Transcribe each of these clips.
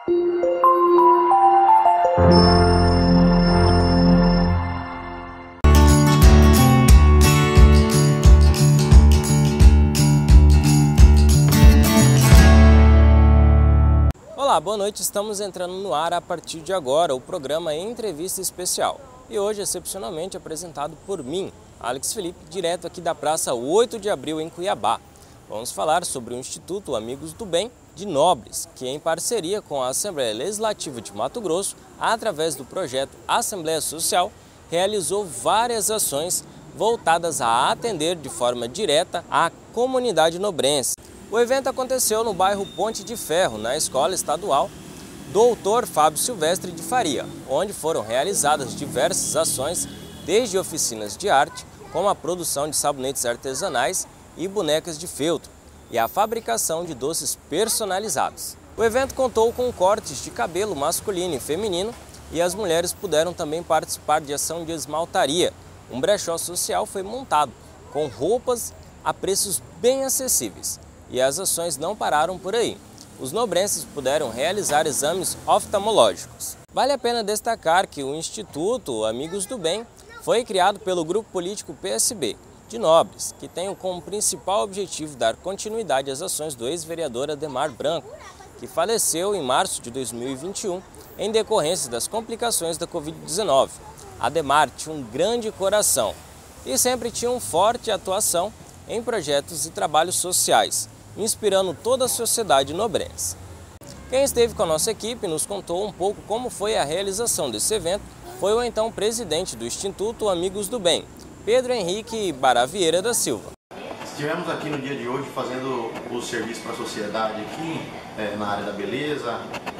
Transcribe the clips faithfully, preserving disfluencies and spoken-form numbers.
Olá, boa noite. Estamos entrando no ar a partir de agora o programa Entrevista Especial. E hoje, excepcionalmente, apresentado por mim, Alex Felipe, direto aqui da Praça oito de abril, em Cuiabá. Vamos falar sobre o Instituto Amigos do Bem de Nobres, que em parceria com a Assembleia Legislativa de Mato Grosso, através do projeto Assembleia Social, realizou várias ações voltadas a atender de forma direta a comunidade nobrense. O evento aconteceu no bairro Ponte de Ferro, na Escola Estadual Doutor Fábio Silvestre de Faria, onde foram realizadas diversas ações, desde oficinas de arte, como a produção de sabonetes artesanais e bonecas de feltro, e a fabricação de doces personalizados. O evento contou com cortes de cabelo masculino e feminino, e as mulheres puderam também participar de ação de esmaltaria. Um brechó social foi montado, com roupas a preços bem acessíveis. E as ações não pararam por aí. Os nobrenses puderam realizar exames oftalmológicos. Vale a pena destacar que o Instituto Amigos do Bem foi criado pelo grupo político P S B de Nobres, que tem como principal objetivo dar continuidade às ações do ex-vereador Ademar Branco, que faleceu em março de dois mil e vinte e um em decorrência das complicações da Covid dezenove. Ademar tinha um grande coração e sempre tinha uma forte atuação em projetos e trabalhos sociais, inspirando toda a sociedade nobrense. Quem esteve com a nossa equipe nos contou um pouco como foi a realização desse evento foi o então presidente do Instituto Amigos do Bem, Pedro Henrique Baravieira da Silva. Estivemos aqui no dia de hoje fazendo o serviço para a sociedade aqui, é, na área da beleza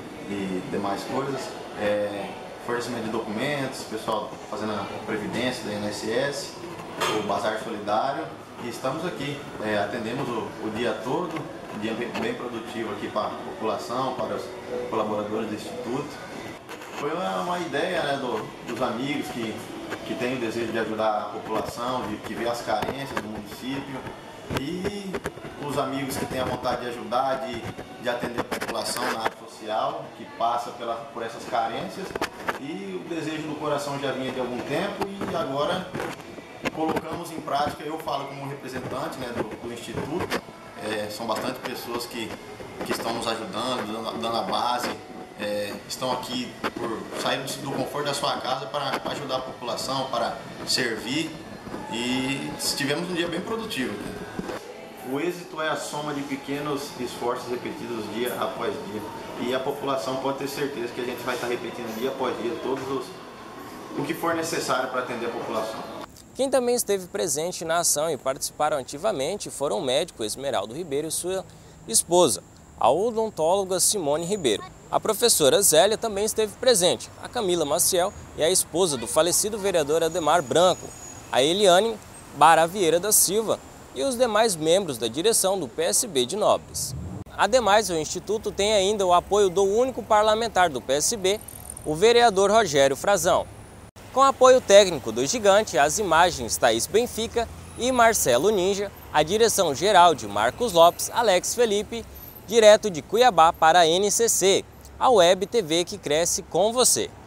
e demais coisas, é, fornecimento de documentos, pessoal fazendo a previdência da I N S S, o Bazar Solidário. E estamos aqui, é, atendemos o, o dia todo, um dia bem, bem produtivo aqui para a população, para os colaboradores do Instituto. Foi uma, uma ideia, né, do, dos amigos que, que têm o desejo de ajudar a população, de, que vê as carências do município, e os amigos que têm a vontade de ajudar, de, de atender a população na área social, que passa pela, por essas carências, e o desejo do coração já vinha de algum tempo e agora colocamos em prática. Eu falo como representante, né, do, do Instituto, é, são bastante pessoas que, que estão nos ajudando, dando, dando a base, é, estão aqui por sair do conforto da sua casa para ajudar a população, para servir, e tivemos um dia bem produtivo aqui. O êxito é a soma de pequenos esforços repetidos dia após dia, e a população pode ter certeza que a gente vai estar repetindo dia após dia todos os, o que for necessário para atender a população. Quem também esteve presente na ação e participaram ativamente foram o médico Esmeraldo Ribeiro e sua esposa, a odontóloga Simone Ribeiro. A professora Zélia também esteve presente, a Camila Maciel e a esposa do falecido vereador Ademar Branco, a Eliane Baravieira da Silva, e os demais membros da direção do P S B de Nobres. Ademais, o Instituto tem ainda o apoio do único parlamentar do P S B, o vereador Rogério Frazão. Com apoio técnico do Gigante, as imagens Thaís Benfica e Marcelo Ninja, a direção geral de Marcos Lopes, Alex Felipe, direto de Cuiabá para a N C C, a Web T V que cresce com você.